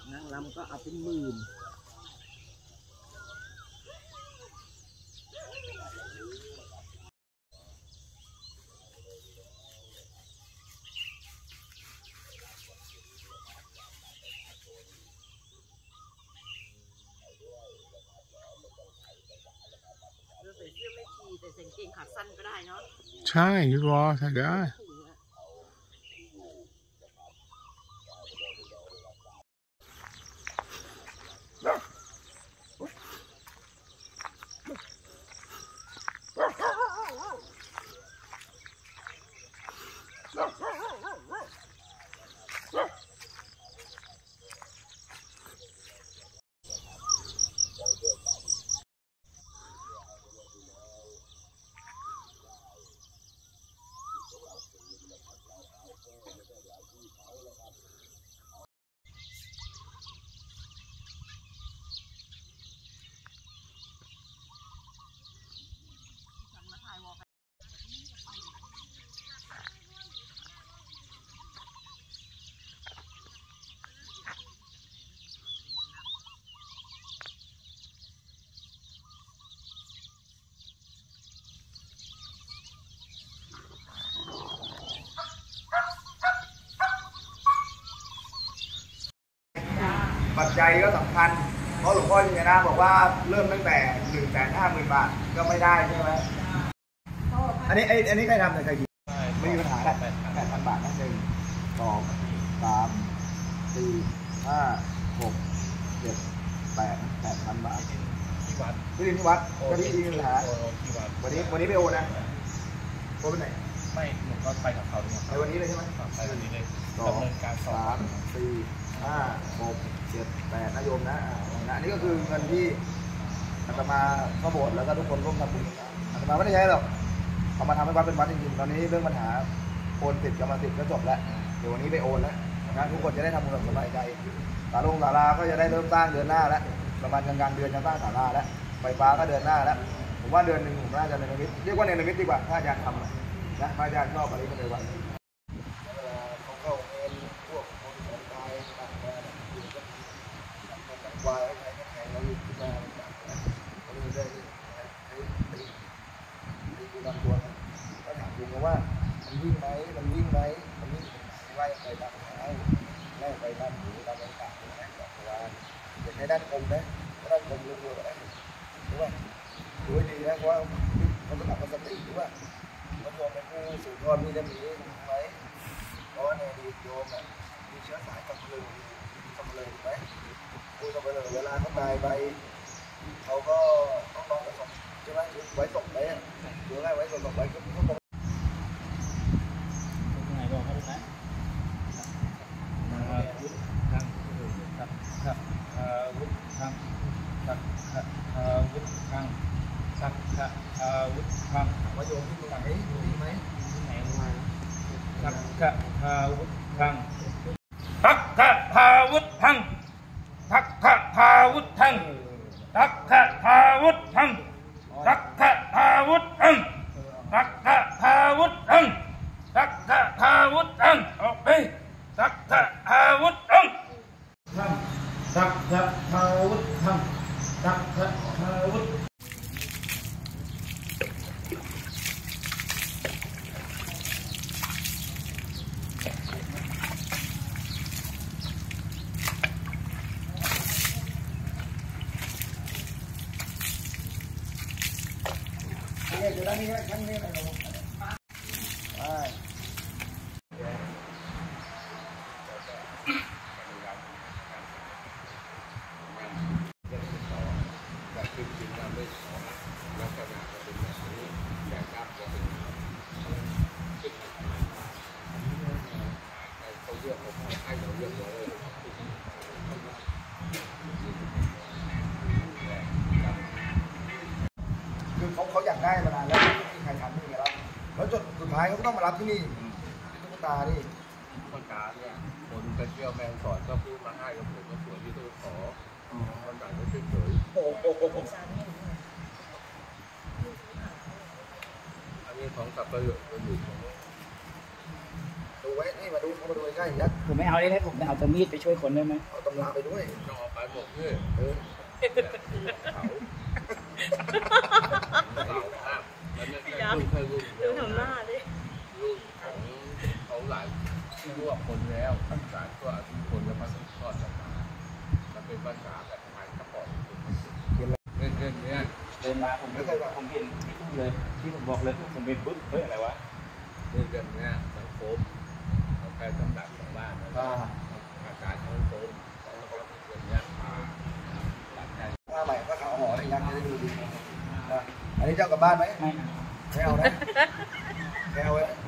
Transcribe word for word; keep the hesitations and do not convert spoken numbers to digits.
นางรำก็เอาเป็นหมื่นใส่เสื้อไม่ชีแต่ใส่กางเกงขาสั้นก็ได้เนาะใช่พี่บอใส่ได้ปัจจัยก็สำคัญเพราะหลวงพ่อจินนะบอกว่าเริ่มตั้งแต่หนึ่งแสนห้าหมื่นบาทก็ไม่ได้ใช่ไหมอันนี้ไอ้อันนี้ใครทำเนี่ยใครยิงไม่มีปัญหาแล้วแปดพันบาทนั่นเองสองสามสี่ห้าหกเจ็ดแปดแปดพันบาทที่วัดที่ดินที่วัดก็ที่ดินปัญหาวันนี้วันนี้ไปโอนนะโอนไปไหนไม่หนูก็ไปกับเขาด้วยไปวันนี้เลยใช่ไหมไปวันนี้เลยสองสามสี่ห้าหกเจ็ดแปดนะโยมนะอันนี้ก็คือเงินที่อาตมาเข้าโบสถ์แล้วก็ทุกคนร่วมทำบุญอาตมาไม่ได้ใช้หรอกเอามาทำให้วัดเป็นวัดจริงๆตอนนี้เรื่องปัญหาโอนติดกรรมสิทธิ์ก็จบแล้วเดี๋ยววันนี้ไปโอนแล้วนะทุกคนจะได้ทำบุญแบบสบายใจศาลงศาลาก็จะได้เริ่มสร้างเดือนหน้าแล้วประมาณกลางๆเดือนจะสร้างศาลาแล้วไฟฟ้าก็เดือนหน้าแล้วผมว่าเดือนหนึ่งผมน่าจะเนรมิตเรียกว่าเนรมิตดีกว่าถ้าอาจารย์ทำนะพระอาจารย์ชอบอะไรก็เลยว่าเขาเข้าเงินพวกคนสนใจต่างๆวายอะไรก็แข่งเราอยู่ที่มาก็เลยได้ให้ให้ให้ดูนำตัวก็ถามลุงว่ามันวิ่งไหมมันวิ่งไหมมันวิ่งไล่ไปตามเท้าไล่ไปตามหูตามต่างๆนะบอกว่าจะใช้ด้านคมนะด้านคมลุงๆก็ได้รู้ป่ะดูให้ดีนะว่ามันต้องหลักสติรู้ป่ะมันรวมเป็นผู้สืบทอดมีได้มีไหมเพราะในดีโยมอ่ะมีเชื้อสายกำเริบกำเริบไหมดูกำเริบเวลาเขาตายไปเขาก็ต้องนอนกับศพใช่ไหมไว้ศพไปอ่ะดูง่ายไว้ศพไว้ก็เขาบอกยังไงบอกเขาดูไหมวุฒิทางวุฒิทางวุฒิทางสักขะอาวุธพังว่าโยมที่ตรงไหนมีไหมที่ไหนมาสักขะอาวุธพังสักขะอาวุธพังสักขะอาวุธพังสักขะอาวุธพังสักขะอาวุธพังสักขะอาวุธพังสักขะอาวุธพังออกไปสักขะอาวุธพังสักขะอาวุธพังสักขะอาวุธเดี๋ยวนี้ครั้งนี้อะไรบ้างไปคือเขาเขาอยากได้มานานแล้วไม่มีใครทำไม่มีแล้วแล้วจนสุดท้ายเขาก็ต้องมารับที่นี่ตุ๊กตานี่ตุ๊กตาเนี่ยคนไปเที่ยวแมงสอดก็พูดมาให้กับผมก็สวยที่ตู้ขอคนต่างก็เฉยๆโอ้โหอันนี้ของสับปะรดอยู่ตรงนี้ดูไว้นี่มาดูมาดูใกล้ๆยัดผมไม่เอาได้ไหมผมเอาตะมีดไปช่วยคนได้ไหมเอาตำราไปด้วยต้องเอาไปหมดเลยเออเขาเสาข้ามแล้วเนี่ยแค่ลูกแค่ลูกดูทำหน้าดิลูกของเขาหลายทั่วคนแล้วภาษาทั่วทุกคนแล้วมาสืบทอดกันมามันเป็นภาษาแบบไทยกระป๋องเล่นเล่นเนี้ยเดินมาผมไม่เคยว่าผมเห็นที่พูดเลยที่ผมบอกเลยผมเป็นปุ๊บเฮ้ยอะไรวะเล่นกันเนี้ยสังคมเอาแค่ตำดับของบ้านนะอ่าอาการสังคมแล้วก็เรื่องเนี้ยมาหลังใจว่าใหม่ก็เขาห่ออะไรยัดจะได้ดูดีนะอันนี้เจ้ากลับบ้านไหมไม่ไม่เอานะไม่เอาเลย